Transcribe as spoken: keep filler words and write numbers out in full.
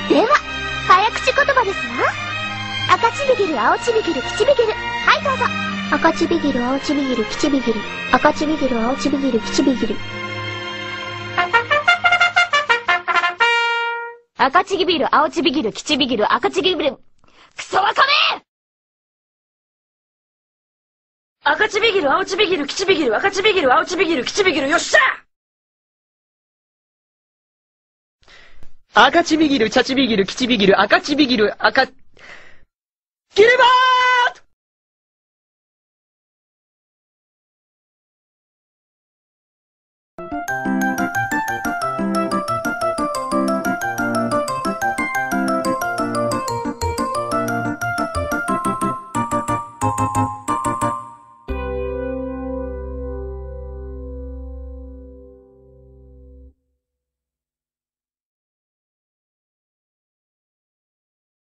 では早口言葉ですわ。赤ちびぎる、青ちびぎる、きちびぎる。はいどうぞ。赤ちびぎる、青ちびぎる、きちびぎる。赤ちびぎる、青ちびぎる、きちびぎる。赤ちびる、青ちびぎる、きちびぎる、赤ちびる。クソワカメ！赤ちびぎる、青ちびぎる、きちびぎる、赤ちびぎる、青ちびぎる、きちびぎる、よっしゃ！ 赤ちびぎる、茶ちびぎる、きちびぎる、赤ちびぎる、赤、ギルバー